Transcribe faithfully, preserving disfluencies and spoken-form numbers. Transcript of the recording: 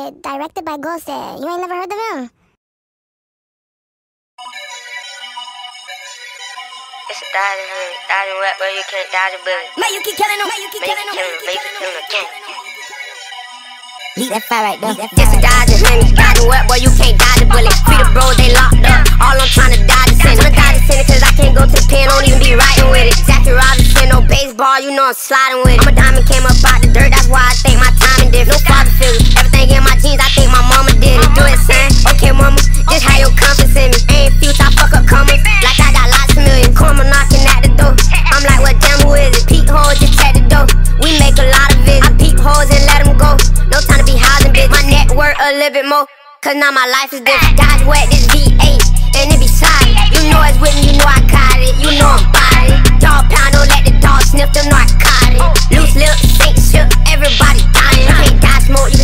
shit, directed by Ghosted. You ain't never heard of him? It's a dodging hood, dodging rap, bro. You can't dodge a bullet. Man, you keep killing him. Man, you keep killing him. Man, you keep killing him again. Leave that fire right there. This a dodging honey, dodging rap, boy. You can't dodge a bullet. Free the bros, they locked up. All I'm trying to dodge is sin. I'm dodge is sin cause I can't go to the pen, don't even be writing with it. Jackie Robinson, no baseball, you know I'm sliding with it. I'm a diamond, came up out the dirt, that's why I think my timing different. No father figure, everything in my jeans, I think my mama did it. Do it, son. Okay, mama, just have your confidence in me. Ain't future, I fuck up commas, like I got lots of millions. Karma knocking at the door. I'm like, what damn, who is it? Peep hoes, just check the door. We make a lot of visits. I peep hoes and let them go. No time to be housing, bitch. My net worth a little bit more, cause now my life is different. Dodge wet, this V eight, and it be solid. You know it's with me, you know I got it. You know I'm body. Dog pound, don't let the dog sniff the narcotic. Loose lips, ain't shook, everybody dying. You can't die smoke, you